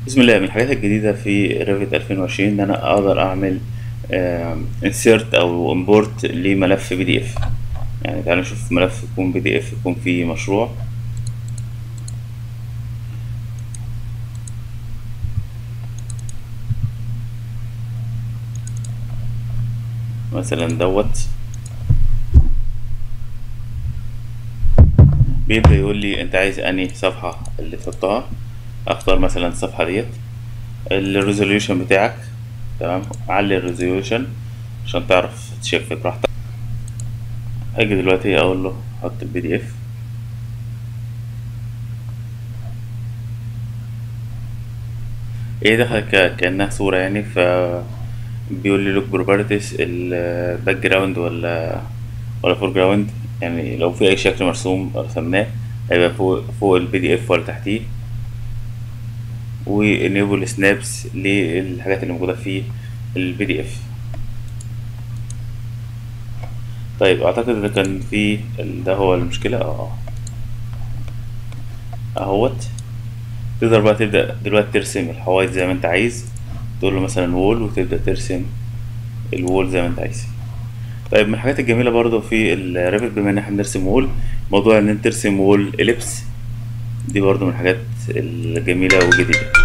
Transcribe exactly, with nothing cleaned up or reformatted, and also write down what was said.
بسم الله. من الحاجات الجديدة في ريفت ألفين وعشرين إن أنا أقدر أعمل انسيرت أو امبورت لملف بي دي اف. يعني تعالوا نشوف ملف يكون بي دي اف يكون فيه مشروع مثلا دوت. بيبدأ يقول لي أنت عايز أنهي صفحة اللي تحطها. أختار مثلا الصفحة ديت. الريزوليوشن بتاعك تمام، علي الريزوليوشن عشان تعرف تشيك براحتك. هاجي دلوقتي أقول له حط البي دي اف. هي دخلت ك- كأنها صورة يعني، ف بيقول لي لوك بروبرتيز الباك جراوند ولا ولا فور جراوند. يعني لو في اي شكل مرسوم رسمناه هيبقى فوق فوق البي دي اف ولا تحتيه. وانيبل سنابس للحاجات اللي موجوده في البي دي اف. طيب اعتقد ده كان في ده هو المشكله. اه اهوت. تقدر بقى تبدا دلوقتي ترسم الحوايط زي ما انت عايز. تقول له مثلا وول وتبدا ترسم الوول زي ما انت عايز. طيب من الحاجات الجميله برضو في الريفت بما ان احنا بنرسم وول، موضوع ان انت ترسم وول اليبس. دي برضو من الحاجات الجميله والجديده.